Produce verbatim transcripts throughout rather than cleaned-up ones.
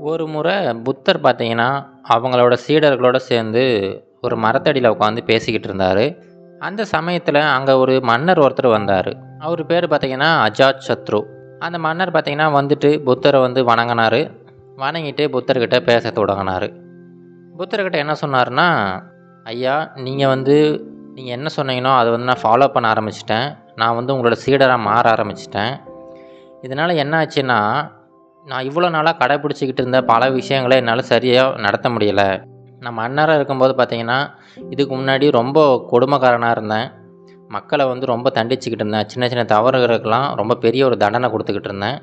ஒரு முறை புத்தர் பார்த்தீங்கன்னா, அவங்களோட சீடர்களோட சேர்ந்து ஒரு மரத்தடியில உட்காந்து பேசிக்கிட்டு இருந்தாரு. அந்த சமயத்தில அங்க ஒரு மன்னர் ஒருத்தர் வந்தாரு. அவரு பேரு பார்த்தீங்கன்னா, அஜாத் சத்ரு. அந்த மன்னர் பார்த்தீங்கன்னா வந்துட்டு புத்தர வந்து வணங்குனாரு. வணங்கிட்டு புத்தர்கிட்ட பேசத் தொடங்குனாரு. புத்தர்கிட்ட என்ன சொன்னாருன்னா, "ஐயா, நீங்க வந்து நீங்க என்ன சொன்னீங்களோ அத வந்து நான் ஃபாலோ பண்ண ஆரம்பிச்சுட்டேன். நான் வந்து உங்களோட சீடரா மாற ஆரம்பிச்சுட்டேன். இதனால என்ன ஆச்சுன்னா, நான் இவ்வளோ நாளா கடைபிடிச்சுக்கிட்டு இருந்த பல விஷயங்கள என்னால சரியா நடத்த முடியல. நான் மன்னரா இருக்கும்போது பார்த்தீங்கன்னா, இதுக்கு முன்னாடி ரொம்ப கொடுமைக்காரனா இருந்தேன். மக்கள வந்து ரொம்ப தண்டிச்சுக்கிட்டு இருந்தேன். சின்ன சின்ன தவறுகளுக்கெல்லாம் ரொம்ப பெரிய ஒரு தண்டனை குடுத்துக்கிட்டு இருந்தேன்.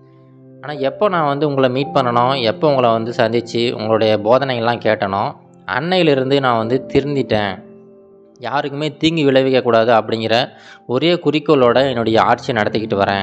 ஆனா எப்போ நான் வந்து உங்கள மீட் பண்ணனோ, எப்போ உங்கள வந்து சந்திச்சு உங்களுடைய போதனைகள்லாம் கேட்டனோ, அன்னையிலிருந்து நான் வந்து திருந்திட்டேன். யாருக்குமே தீங்கு விளைவிக்கக்கூடாது அப்படிங்கிற ஒரே குறிக்கோளோட என்னுடைய ஆட்சிய நடத்திக்கிட்டு வரேன்.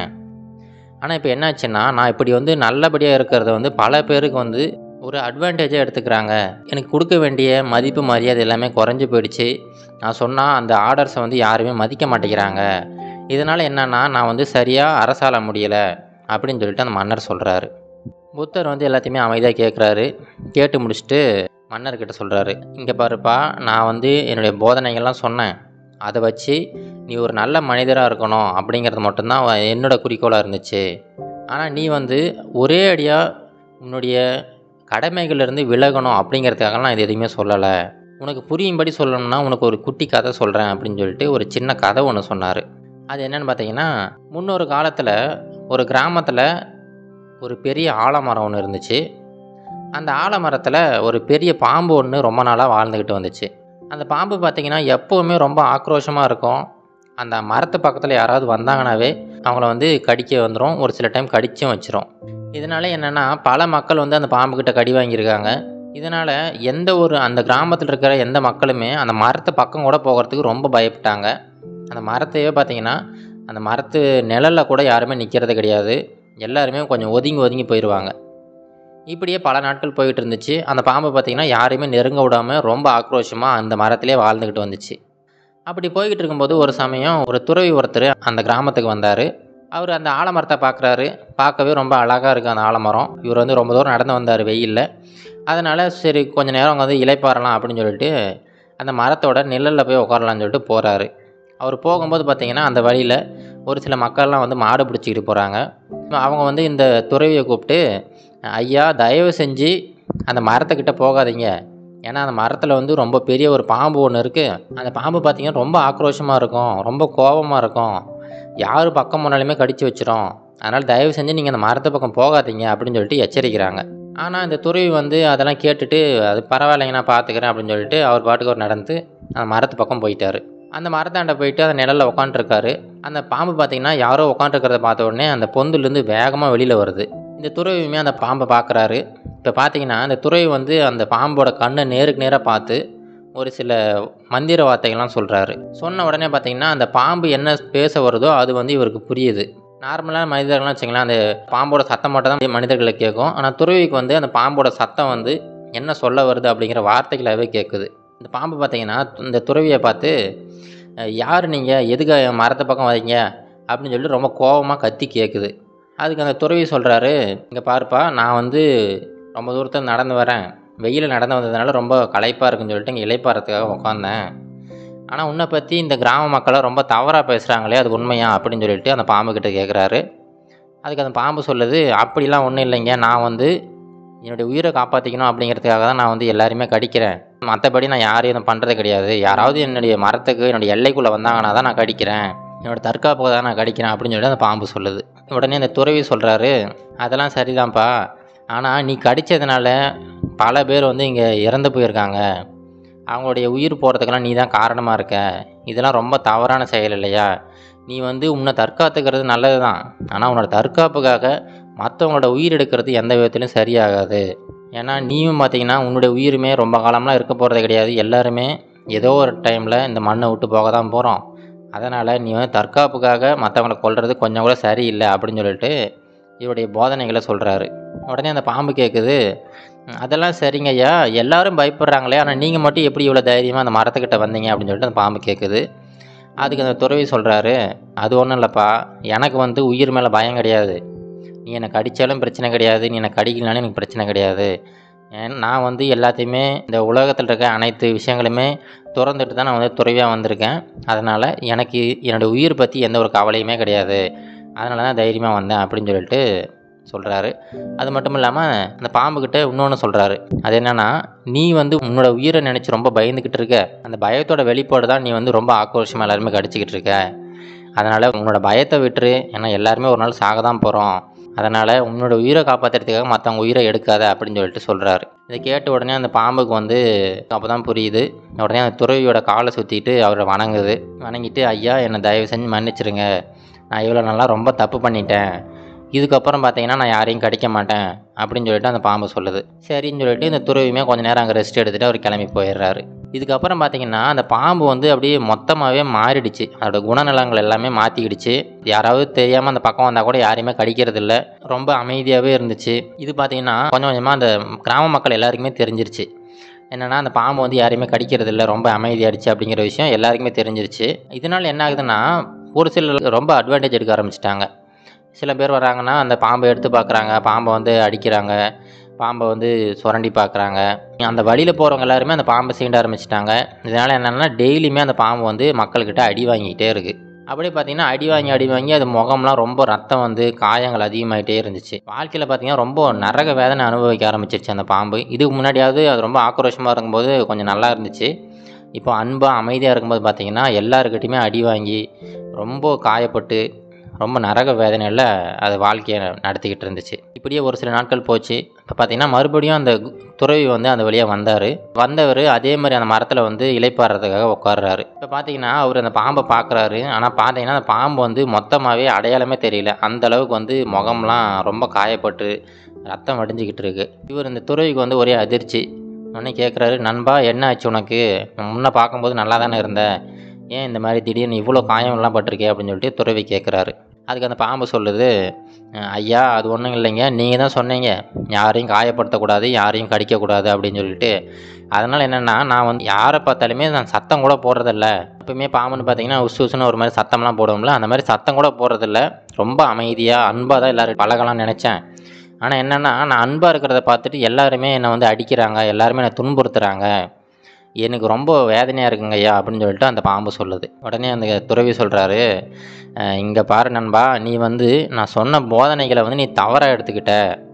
ஆனா இப்ப என்னாச்சுன்னா, நான் இப்படி வந்து நல்லபடியா இருக்கிறத வந்து பல பேருக்கு வந்து ஒரு அட்வான்டேஜா எடுத்துக்கிறாங்க. எனக்கு குடுக்க வேண்டிய மதிப்பு, மரியாதை எல்லாமே குறைஞ்சு போயிடுச்சு. நான் சொன்னா அந்த ஆர்டர்ஸ வந்து யாருமே மதிக்க மாட்டேங்கிறாங்க. இதனால என்னன்னா, நான் வந்து சரியா அரசாள முடியல." அப்படின்னு சொல்லிட்டு அந்த மன்னர் சொல்றாரு. புத்தர் வந்து எல்லாத்தையுமே அமைதியா கேட்குறாரு. கேட்டு முடிச்சுட்டு மன்னர்கிட்ட சொல்றாரு, "இங்க பாருப்பா, நான் வந்து என்னுடைய போதனைகள்லாம் சொன்னேன். அத வச்சு நீ ஒரு நல்ல மனிதரா இருக்கணும் அப்படிங்கிறது மட்டும் தான் என்னோட குறிக்கோளா இருந்துச்சு. ஆனா நீ வந்து ஒரே அடியா உன்னுடைய கடமைகள்லேருந்து விலகணும் அப்படிங்கிறதுக்காகலாம் நான் இது எதுவுமே சொல்லல. உனக்கு புரியும்படி சொல்லணும்னா உனக்கு ஒரு குட்டி கதை சொல்றேன்." அப்படின்னு சொல்லிட்டு ஒரு சின்ன கதை ஒண்ணு சொன்னாரு. அது என்னன்னு பார்த்தீங்கன்னா, முன்னொரு காலத்துல ஒரு கிராமத்துல ஒரு பெரிய ஆலமரம் ஒண்ணு இருந்துச்சு. அந்த ஆலமரத்துல ஒரு பெரிய பாம்பு ஒண்ணு ரொம்ப நாளா வாழ்ந்துகிட்டு வந்துச்சு. அந்த பாம்பு பார்த்தீங்கன்னா, எப்பவுமே ரொம்ப ஆக்ரோஷமா இருக்கும். அந்த மரத்து பக்கத்துல யாராவது வந்தாங்கனாவே, அவங்கள வந்து கடிக்க வந்துரும். ஒரு சில டைம் கடிச்சும் வச்சுரும். இதனால என்னன்னா, பல மக்கள் வந்து அந்த பாம்புகிட்ட கடி வாங்கியிருக்காங்க. இதனால எந்த ஒரு அந்த கிராமத்துல இருக்கிற எந்த மக்களுமே அந்த மரத்து பக்கம் கூட போகறதுக்கு ரொம்ப பயப்பட்டாங்க. அந்த மரத்தையே பார்த்தீங்கன்னா, அந்த மரத்து நிழல்ல கூட யாருமே நிக்கிறது கிடையாது. எல்லாருமே கொஞ்சம் ஒதுங்கி ஒதுங்கி போயிருவாங்க. இப்படியே பல நாட்கள் போயிட்டு இருந்துச்சு. அந்த பாம்பு பார்த்தீங்கன்னா, யாரையுமே நெருங்க விடாம ரொம்ப ஆக்ரோஷமா அந்த மரத்திலேயே வாழ்ந்துகிட்டு வந்துச்சு. அப்படி போய்கிட்டு இருக்கும்போது ஒரு சமயம் ஒரு துறவி ஒருத்தர் அந்த கிராமத்துக்கு வந்தாரு. அவரு அந்த ஆலமரத்த பார்க்குறாரு. பார்க்கவே ரொம்ப அழகா இருக்கு அந்த ஆலமரம். இவரு வந்து ரொம்ப தூரம் நடந்து வந்தாரு வெயில்ல. அதனால சரி கொஞ்ச நேரம் அங்க வந்து இளைப்பாறலாம் அப்படின்னு சொல்லிட்டு, அந்த மரத்தோட நிழல்ல போய் உட்காரலாம்னு சொல்லிட்டு போறாரு. அவரு போகும்போது பார்த்தீங்கன்னா, அந்த வழியில ஒரு சில மக்கள்லாம் வந்து மாடு பிடிச்சுக்கிட்டு போறாங்க. அவங்க வந்து இந்த துறவிய கூப்பிட்டு, "ஐயா, தயவு செஞ்சு அந்த மரத்துக்கிட்ட போகாதீங்க. ஏன்னா அந்த மரத்துல வந்து ரொம்ப பெரிய ஒரு பாம்பு ஒண்ணு இருக்கு. அந்த பாம்பு பார்த்தீங்கன்னா, ரொம்ப ஆக்ரோஷமா இருக்கும். ரொம்ப கோவமா இருக்கும். யாரு பக்கம் போனாலுமே கடிச்சு வச்சிரும். அதனால தயவு செஞ்சு நீங்க அந்த மரத்து பக்கம் போகாதீங்க." அப்படின்னு சொல்லிட்டு எச்சரிக்கிறாங்க. ஆனா இந்த துறவி வந்து அதெல்லாம் கேட்டுட்டு, "அது பரவாயில்லைங்க, நான் பார்த்துக்கிறேன்." அப்படின்னு சொல்லிட்டு அவர் பாட்டுக்கு அவர் நடந்து அந்த மரத்து பக்கம் போயிட்டாரு. அந்த மரத்தாண்ட போயிட்டு அந்த நிழல்ல உட்காந்துருக்காரு. அந்த பாம்பு பார்த்தீங்கன்னா, யாரோ உட்காந்துருக்கிறத பார்த்த உடனே அந்த பொந்துலேருந்து வேகமா வெளியில வருது. இந்த துறவியுமே அந்த பாம்ப பார்க்குறாரு. இப்ப பார்த்தீங்கன்னா, அந்த துறவி வந்து அந்த பாம்போட கண்ண நேருக்கு நேரா பார்த்து, ஒரு சில மந்திர வார்த்தைகள்லாம் சொல்றாரு. சொன்ன உடனே பார்த்தீங்கன்னா, அந்த பாம்பு என்ன பேச வருதோ அது வந்து இவருக்கு புரியுது. நார்மலான மனிதர்கள்லாம் வச்சுக்கங்களேன், அந்த பாம்போட சத்தம் மட்டும் தான் மனிதர்களுக்கு கேட்கும். ஆனா துறவிக்கு வந்து அந்த பாம்போட சத்தம் வந்து என்ன சொல்ல வருது அப்படிங்கிற வார்த்தைகளாவே கேட்குது. இந்த பாம்பு பார்த்தீங்கன்னா, இந்த துறவிய பார்த்து, "அ யாரு நீங்க? எதுக்கு என் மரத்து பக்கம் வரீங்க?" அப்படின்னு சொல்லிட்டு ரொம்ப கோவமா கத்தி கேட்குது. அதுக்கு அந்த துறவி சொல்றாரு, "இங்க பாருப்பா, நான் வந்து ரொம்ப தூரத்துல நடந்து வரேன். வெயில்ல நடந்து வந்ததுனால ரொம்ப களைப்பா இருக்குன்னு சொல்லிட்டு இங்க இளைப்பாறதுக்காக உட்காந்தேன். ஆனா உன்ன பத்தி இந்த கிராம மக்கள்லாம் ரொம்ப தவறா பேசுறாங்களே, அது உண்மையா?" அப்படின்னு சொல்லிட்டு அந்த பாம்புகிட்ட கேட்குறாரு. அதுக்கு அந்த பாம்பு சொல்லுது, "அப்படிலாம் ஒண்ணும் இல்லைங்க. நான் வந்து என்னுடைய உயிர காப்பாத்திக்கணும் அப்படிங்கிறதுக்காக தான் நான் வந்து எல்லாரையுமே கடிக்கிறேன். மத்தபடி நான் யாரையும் எதுவும் பண்றது கிடையாது. யாராவது என்னுடைய மரத்துக்கு, என்னுடைய எல்லைக்குள்ள வந்தாங்கன்னா தான் நான் கடிக்கிறேன். என்னோட தற்காப்புக்காக தான் நான் கடிக்கிறேன்." அப்படின்னு சொல்லிட்டு அந்த பாம்பு சொல்லுது. உடனே அந்த துறவி சொல்றாரு, "அதெல்லாம் சரிதான்ப்பா. ஆனா நீ கடிச்சதுனால பல பேர் வந்து இங்க இறந்து போயிருக்காங்க. அவங்களுடைய உயிர் போறதுக்கெல்லாம் நீ தான் காரணமா இருக்க. இதெல்லாம் ரொம்ப தவறான செயல் இல்லையா? நீ வந்து உன்னை தற்காத்துக்கிறது நல்லது தான். ஆனா உன்னோட தற்காப்புக்காக மற்றவங்களோட உயிர் எடுக்கிறது எந்த விதத்திலும் சரியாகாது. ஏன்னா நீயும் பார்த்தீங்கன்னா, உன்னுடைய உயிருமே ரொம்ப காலம்லாம் இருக்க போகிறது கிடையாது. எல்லாருமே ஏதோ ஒரு டைமில் இந்த மண்ணை விட்டு போக தான் போகிறோம். அதனால் நீ வந்து தற்காப்புக்காக மற்றவங்கள கொல்றது கொஞ்சம் கூட சரியில்லை." அப்படின்னு சொல்லிட்டு இவருடைய போதனைகளை சொல்கிறாரு. உடனே அந்த பாம்பு கேட்குது, "அதெல்லாம் சரிங்க ஐயா, எல்லாரும் பயப்படுறாங்களே, ஆனால் நீங்கள் மட்டும் எப்படி இவ்வளோ தைரியமாக அந்த மரத்துக்கிட்ட வந்தீங்க?" அப்படின்னு சொல்லிட்டு அந்த பாம்பு கேட்குது. அதுக்கு அந்த துறவி சொல்கிறாரு, "அது ஒன்றும் இல்லைப்பா, எனக்கு வந்து உயிர் மேலே பயம் கிடையாது. நீ என்னை கடித்தாலும் பிரச்சனை கிடையாது, நீ என்னை கடிக்கலனாலும் எனக்கு பிரச்சனை கிடையாது. ஏன் நான் வந்து எல்லாத்தையுமே இந்த உலகத்தில் இருக்க அனைத்து விஷயங்களுமே துறந்துட்டு தான் நான் வந்து துறவியாக வந்திருக்கேன். அதனால் எனக்கு என்னோடய உயிர் பற்றி எந்த ஒரு கவலையுமே கிடையாது. அதனால தான் தைரியமாக வந்தேன் அப்படின்னு சொல்லிட்டு சொல்கிறாரு. அது மட்டும் இல்லாமல் அந்த பாம்புக்கிட்ட இன்னொன்று சொல்கிறாரு. அது என்னென்னா, நீ வந்து உன்னோட உயிரை நினச்சி ரொம்ப பயந்துக்கிட்டு இருக்க. அந்த பயத்தோட வெளிப்பாடு தான் நீ வந்து ரொம்ப ஆக்ரோஷமாக எல்லாருமே கடிச்சிக்கிட்டு இருக்க. அதனால் உன்னோட பயத்தை விட்டுரு. ஏன்னா எல்லாருமே ஒரு நாள் சாக தான் போகிறோம். அதனால் உன்னோட உயிரை காப்பாற்றுறதுக்காக மற்றவங்க உயிரை எடுக்காத அப்படின்னு சொல்லிட்டு சொல்கிறாரு. இதை கேட்ட உடனே அந்த பாம்புக்கு வந்து அப்போ தான் புரியுது. உடனே அந்த துறவியோட காலை சுற்றிட்டு அவரை வணங்குது. வணங்கிட்டு, ஐயா என்னை தயவு செஞ்சு மன்னிச்சிருங்க, நான் இவ்வளோ நாளாக ரொம்ப தப்பு பண்ணிட்டேன், இதுக்கப்புறம் பார்த்தீங்கன்னா நான் யாரையும் கடிக்க மாட்டேன் அப்படின்னு சொல்லிட்டு அந்த பாம்பு சொல்லுது. சரின்னு சொல்லிட்டு இந்த துறவியுமே கொஞ்சம் நேரம் அங்கே ரெஸ்ட் எடுத்துகிட்டு அவர் கிளம்பி போயிடுறாரு. இதுக்கப்புறம் பார்த்தீங்கன்னா அந்த பாம்பு வந்து அப்படியே மொத்தமாகவே மாறிடுச்சு. அதோட குணநலங்கள் எல்லாமே மாற்றிக்கிடுச்சு. யாராவது தெரியாமல் அந்த பக்கம் வந்தால் கூட யாரையுமே கடிக்கிறது இல்லை. ரொம்ப அமைதியாகவே இருந்துச்சு. இது பார்த்தீங்கன்னா கொஞ்சம் கொஞ்சமாக அந்த கிராம மக்கள் எல்லாருக்குமே தெரிஞ்சிருச்சு. என்னென்னா அந்த பாம்பு வந்து யாரையுமே கடிக்கிறது இல்லை, ரொம்ப அமைதியாகிடுச்சு அப்படிங்கிற விஷயம் எல்லாருக்குமே தெரிஞ்சிருச்சு. இதனால் என்ன ஆகுதுன்னா, ஒரு சிலர் ரொம்ப அட்வான்டேஜ் எடுக்க ஆரம்பிச்சிட்டாங்க. சில பேர் வராங்கன்னா அந்த பாம்பை எடுத்து பார்க்குறாங்க, பாம்பை வந்து அடிக்கிறாங்க, பாம்பை வந்து சுரண்டி பார்க்குறாங்க. அந்த வழியில் போகிறவங்க எல்லாருமே அந்த பாம்பை சீண்ட ஆரம்பிச்சிட்டாங்க. இதனால் என்னென்னா டெய்லியுமே அந்த பாம்பு வந்து மக்கள்கிட்ட அடி வாங்கிக்கிட்டே இருக்குது. அப்படியே பார்த்தீங்கன்னா அடி வாங்கி அடி வாங்கி அது முகம்லாம் ரொம்ப ரத்தம் வந்து காயங்கள் அதிகமாகிட்டே இருந்துச்சு. வாழ்க்கையில் பார்த்தீங்கன்னா ரொம்ப நரக வேதனை அனுபவிக்க ஆரம்பிச்சிருச்சு அந்த பாம்பு. இதுக்கு முன்னாடியாவது அது ரொம்ப ஆக்ரோஷமாக இருக்கும்போது கொஞ்சம் நல்லா இருந்துச்சு. இப்போ அன்பாக அமைதியாக இருக்கும்போது பார்த்தீங்கன்னா எல்லாருக்கிட்டையுமே அடி வாங்கி ரொம்ப காயப்பட்டு ரொம்ப நரக வேதனையில் அது வாழ்க்கையை நடத்திக்கிட்டு இருந்துச்சு. இப்படியே ஒரு சில நாட்கள் போச்சு. இப்போ பார்த்தீங்கன்னா மறுபடியும் அந்த துறவி வந்து அந்த வழியாக வந்தார். வந்தவர் அதே மாதிரி அந்த மரத்தில் வந்து இளைப்பாடுறதுக்காக உட்கார்றாரு. இப்போ பார்த்தீங்கன்னா அவர் அந்த பாம்பை பார்க்குறாரு. ஆனால் பார்த்தீங்கன்னா அந்த பாம்பு வந்து மொத்தமாகவே அடையாளமே தெரியல. அந்த அளவுக்கு வந்து முகம்லாம் ரொம்ப காயப்பட்டு ரத்தம் வடிஞ்சிக்கிட்டு இருக்கு. இவர் இந்த துறவிக்கு வந்து ஒரே அதிர்ச்சி. உடனே கேட்குறாரு, நண்பா என்ன ஆச்சு உனக்கு? முன்னே பார்க்கும்போது நல்லா தானே இருந்த, ஏன் இந்த மாதிரி திடீர்னு இவ்வளோ காயம்லாம் பட்டிருக்கே அப்படின்னு சொல்லிட்டு துறவி கேட்குறாரு. அதுக்கு அந்த பாம்பு சொல்லுது, ஐயா அது ஒன்றும் இல்லைங்க, நீங்கள் தான் சொன்னீங்க யாரையும் காயப்படுத்தக்கூடாது, யாரையும் கடிக்கக்கூடாது அப்படின்னு சொல்லிட்டு. அதனால் என்னென்னா நான் வந்து யாரை பார்த்தாலுமே நான் சத்தம் கூட போடுறதில்ல. எப்பவுமே பாம்புன்னு பார்த்தீங்கன்னா உசு உசுன்னு ஒரு மாதிரி சத்தம்லாம் போடுவோம்ல, அந்த மாதிரி சத்தம் கூட போடுறதில்ல. ரொம்ப அமைதியாக அன்பாக தான் எல்லோரும் பழகலாம்னு நினச்சேன். ஆனால் என்னென்னா நான் அன்பாக இருக்கிறத பார்த்துட்டு எல்லாருமே என்னை வந்து அடிக்கிறாங்க, எல்லாருமே என்னை துன்புறுத்துகிறாங்க, எனக்கு ரொம்ப வேதனையாக இருக்குங்க ஐயா அப்படின்னு சொல்லிட்டு அந்த பாம்பு சொல்லுது. உடனே அந்த துறவி சொல்கிறாரு, இங்கே பாரு நண்பா, நீ வந்து நான் சொன்ன போதனைகளை வந்து நீ தவறாக எடுத்துக்கிட்ட.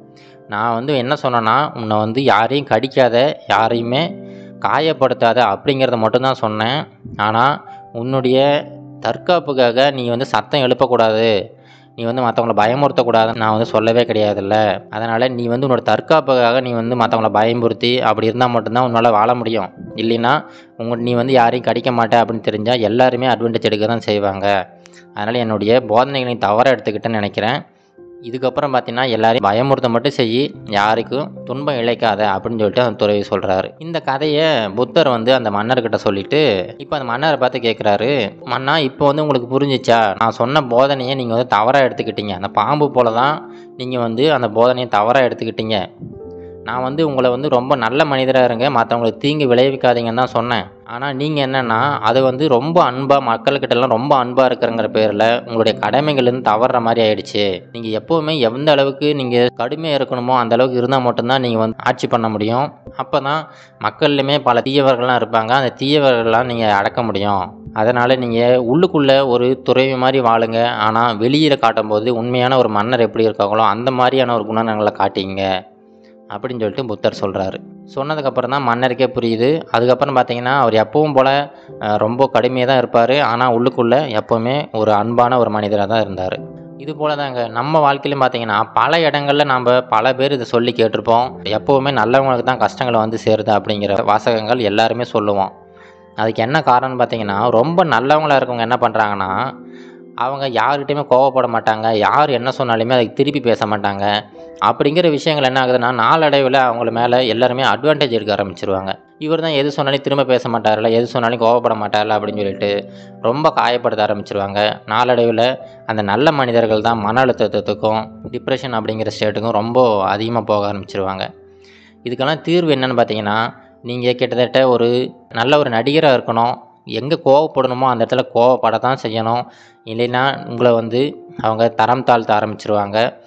நான் வந்து என்ன சொன்னேன்னா உன்னை வந்து யாரையும் கடிக்காத, யாரையுமே காயப்படுத்தாத அப்படிங்கிறத மட்டும்தான் சொன்னேன். ஆனால் உன்னுடைய தற்காப்புக்காக நீ வந்து சத்தம் எழுப்பக்கூடாது, நீ வந்து மற்றவங்கள பயமுறுத்தக்கூடாதுன்னு நான் வந்து சொல்லவே கிடையாதுல்ல. அதனால் நீ வந்து உன்னோட தற்காப்புக்காக நீ வந்து மற்றவங்கள பயமுறுத்தி அப்படி இருந்தால் மட்டும்தான் உன்னால் வாழ முடியும். இல்லைன்னா உங்க நீ வந்து யாரையும் கடிக்க மாட்டே அப்படின்னு தெரிஞ்சால் எல்லாருமே அட்வான்டேஜ் எடுக்க தான் செய்வாங்க. அதனால் என்னுடைய போதனைகளை தவறாக எடுத்துக்கிட்டேன்னு நினைக்கிறேன். இதுக்கப்புறம் பார்த்தீங்கன்னா எல்லாரையும் பயமுறுத்த மட்டும் செய், யாருக்கும் துன்பம் இழைக்காத அப்படின்னு சொல்லிட்டு அந்த துறவி சொல்கிறாரு. இந்த கதையை புத்தர் வந்து அந்த மன்னர்கிட்ட சொல்லிட்டு இப்போ அந்த மன்னரை பார்த்து கேட்குறாரு, மன்னா இப்போ வந்து உங்களுக்கு புரிஞ்சிச்சா? நான் சொன்ன போதனையை நீங்கள் வந்து தவறாக எடுத்துக்கிட்டீங்க. அந்த பாம்பு போல தான் நீங்கள் வந்து அந்த போதனையை தவறாக எடுத்துக்கிட்டீங்க. நான் வந்து உங்களை வந்து ரொம்ப நல்ல மனிதராக இருங்க, மற்றவங்களுக்கு தீங்கு விளைவிக்காதீங்கன்னு தான் சொன்னேன். ஆனால் நீங்கள் என்னென்னா அது வந்து ரொம்ப அன்பாக மக்கள்கிட்டலாம் ரொம்ப அன்பாக இருக்கிறங்கிற பேரில் உங்களுடைய கடமைகள்லேருந்து தவறுற மாதிரி ஆயிடுச்சு. நீங்கள் எப்போவுமே எந்த அளவுக்கு நீங்கள் கடுமையாக இருக்கணுமோ அந்த அளவுக்கு இருந்தால் மட்டும்தான் நீங்கள் வந்து ஆட்சி பண்ண முடியும். அப்போ தான் மக்கள்லையுமே பல தீயவர்கள்லாம் இருப்பாங்க, அந்த தீயவர்கள்லாம் நீங்கள் அடக்க முடியும். அதனால் நீங்கள் உள்ளுக்குள்ளே ஒரு துறவி மாதிரி வாழுங்க, ஆனால் வெளியில் காட்டும்போது உண்மையான ஒரு மன்னர் எப்படி இருக்காங்களோ அந்த மாதிரியான ஒரு குணநலங்களை காட்டிங்க அப்படின்னு சொல்லிட்டு புத்தர் சொல்கிறாரு. சொன்னதுக்கப்புறம் தான் மன்னருக்கே புரியுது. அதுக்கப்புறம் பார்த்தீங்கன்னா அவர் எப்பவும் போல் ரொம்ப கடுமையாக தான் இருப்பார், ஆனால் உள்ளுக்குள்ளே எப்போவுமே ஒரு அன்பான ஒரு மனிதராக தான் இருந்தார். இது போல் தாங்க நம்ம வாழ்க்கையிலும் பார்த்தீங்கன்னா பல இடங்களில் நம்ம பல பேர் இதை சொல்லி கேட்டிருப்போம். எப்போவுமே நல்லவங்களுக்கு தான் கஷ்டங்களை வந்து சேருது அப்படிங்கிற வாசகங்கள் எல்லாருமே சொல்லுவோம். அதுக்கு என்ன காரணம்னு பார்த்தீங்கன்னா ரொம்ப நல்லவங்களாக இருக்கவங்க என்ன பண்ணுறாங்கன்னா அவங்க யார்கிட்டையுமே கோவப்பட மாட்டாங்க, யார் என்ன சொன்னாலுமே அதுக்கு திருப்பி பேச மாட்டாங்க. அப்படிங்கிற விஷயங்கள் என்ன ஆகுதுன்னா நாளடைவில் அவங்கள மேலே எல்லாருமே அட்வான்டேஜ் எடுக்க ஆரம்பிச்சிருவாங்க. இவர் தான் எது சொன்னாலும் திரும்ப பேச மாட்டார்ல, எது சொன்னாலும் கோவப்பட மாட்டார்ல அப்படின்னு சொல்லிட்டு ரொம்ப காயப்படுத்த ஆரம்பிச்சிருவாங்க. நாளடைவில் அந்த நல்ல மனிதர்கள் தான் மன அழுத்தத்துக்கும் டிப்ரெஷன் அப்படிங்கிற ஸ்டேட்டுக்கும் ரொம்ப அதிகமாக போக ஆரம்பிச்சிருவாங்க. இதுக்கெல்லாம் தீர்வு என்னென்னு பார்த்தீங்கன்னா, நீங்கள் கிட்டத்தட்ட ஒரு நல்ல ஒரு நடிகராக இருக்கணும். எங்கே கோவப்படணுமோ அந்த இடத்துல கோவப்பட தான் செய்யணும். இல்லைன்னா உங்களை வந்து அவங்க தரம் தாழ்த்த ஆரம்பிச்சிருவாங்க.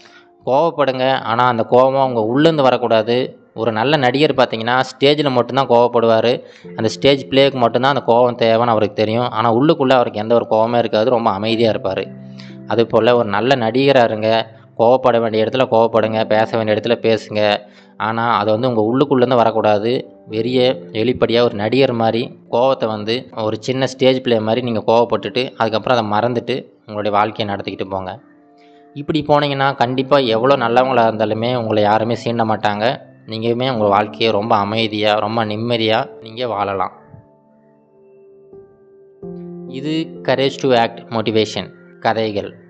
கோவப்படுங்க, ஆனால் அந்த கோவம் உங்கள் உள்ளேருந்து வரக்கூடாது. ஒரு நல்ல நடிகர் பார்த்தீங்கன்னா ஸ்டேஜில் மட்டும்தான் கோவப்படுவார். அந்த ஸ்டேஜ் ப்ளேக்கு மட்டும்தான் அந்த கோவம் தேவைன்னு அவருக்கு தெரியும். ஆனால் உள்ளுக்குள்ளே அவருக்கு எந்த ஒரு கோவமே இருக்காது. ரொம்ப அமைதியாக இருப்பார். அதுபோல் ஒரு நல்ல நடிகராக இருங்க. கோவப்பட வேண்டிய இடத்துல கோவப்படுங்க, பேச வேண்டிய இடத்துல பேசுங்க. ஆனால் அது வந்து உங்கள் உள்ளுக்குள்ளேருந்து வரக்கூடாது. வெறிய வெளிப்படையாக ஒரு நடிகர் மாதிரி கோவத்தை வந்து ஒரு சின்ன ஸ்டேஜ் ப்ளே மாதிரி நீங்கள் கோவப்பட்டுட்டு அதுக்கப்புறம் அதை மறந்துட்டு உங்களுடைய வாழ்க்கையை நடத்திக்கிட்டு போங்க. இப்படி போனீங்கன்னா கண்டிப்பாக எவ்வளோ நல்லவங்களாக இருந்தாலுமே உங்களை யாருமே சீண்ட மாட்டாங்க. நீங்களுமே உங்கள் வாழ்க்கையை ரொம்ப அமைதியாக ரொம்ப நிம்மதியாக நீங்கள் வாழலாம். இது கரேஜ் டு ஆக்ட் மோட்டிவேஷன் கதைகள்.